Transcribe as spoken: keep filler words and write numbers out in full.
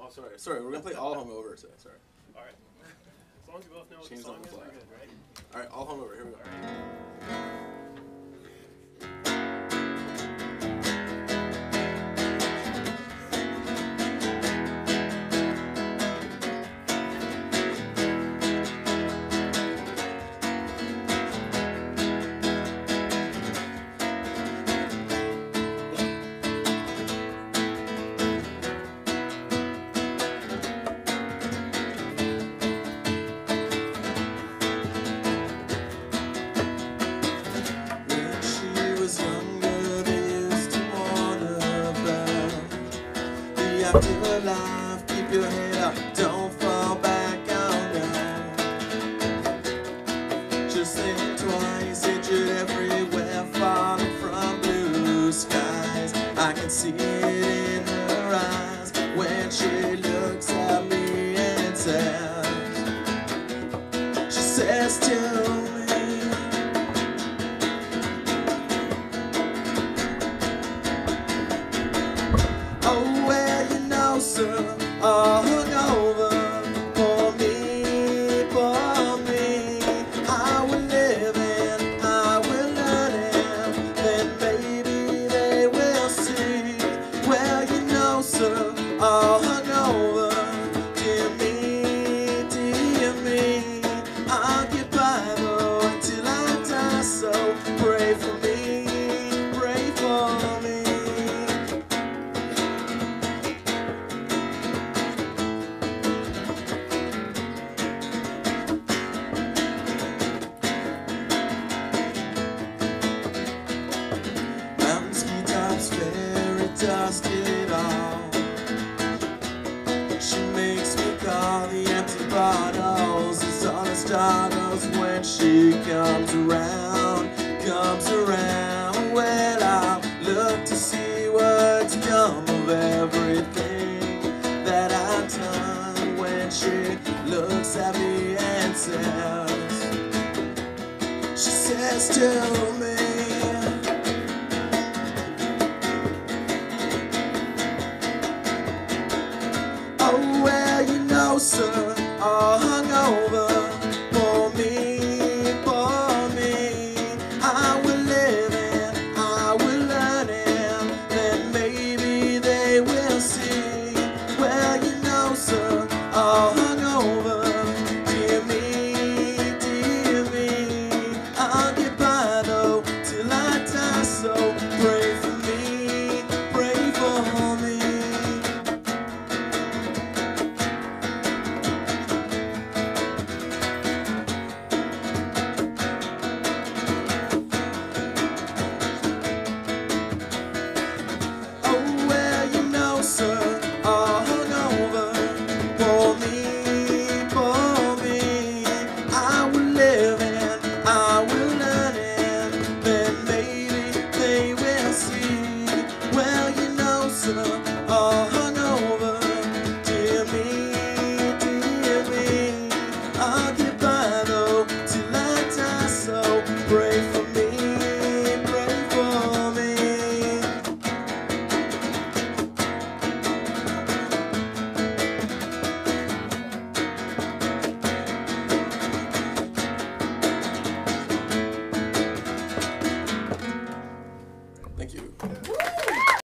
Oh, sorry. Sorry, we're going to play All Hungover today. Sorry. All right. As long as you both know what Change the song the is, we're flag. good, right? All right, All Hungover. Here we go. All right. After life, keep your head up, don't fall back on now. Just think twice, injured everywhere, falling from blue skies. I can see it in her eyes when she looks at me and says, she says to me, oh well, you know, sir, all hungover for me, for me. I will live and I will learn it, then maybe they will see. Well, you know, sir, all hungover, dear me, dear me. I'll get by though until I die, so pray for me, pray for me. Very dusted all. She makes me call the empty bottles as honest dollars when she comes around, comes around. Well, I'll look to see what's come of everything that I've done when she looks at me and says, she says to me, oh well, you know, sir, all hungover for me, for me. I will live and I will learn and then maybe they will see. Well, you know, sir, all hungover, dear me, dear me. I'll get by though till I die, so pray for me, pray for me. Sir, all hungover for me, for me. I will live and I will learn and then maybe they will see. Well, you know, sir,